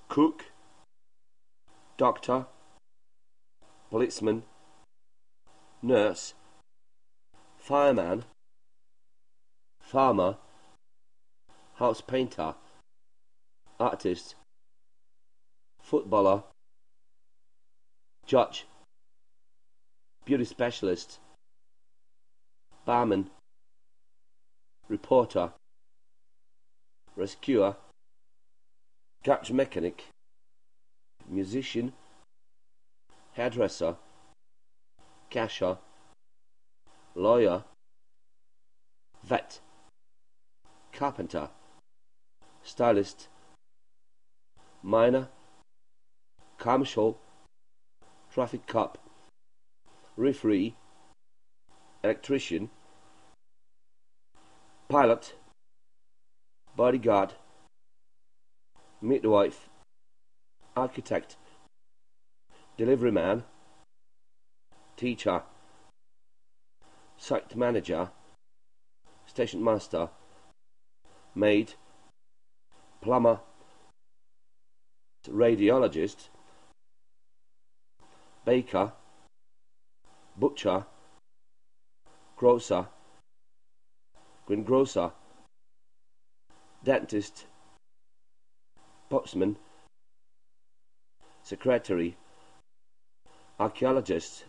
cook, doctor, policeman, nurse, fireman, farmer, housepainter, artist, footballer, judge, beauty specialist, barman, reporter, rescuer, garagemechanic, musician, hairdresser, cashier, lawyer, vet, carpenter, stylist, miner, car marshal, traffic cop, referee, electrician, pilot, bodyguard, midwife, architect, delivery man, teacher, site manager, station master, maid, plumber, radiologist, baker, butcher, grocer, greengrocer, dentist, postman, secretary, archaeologist,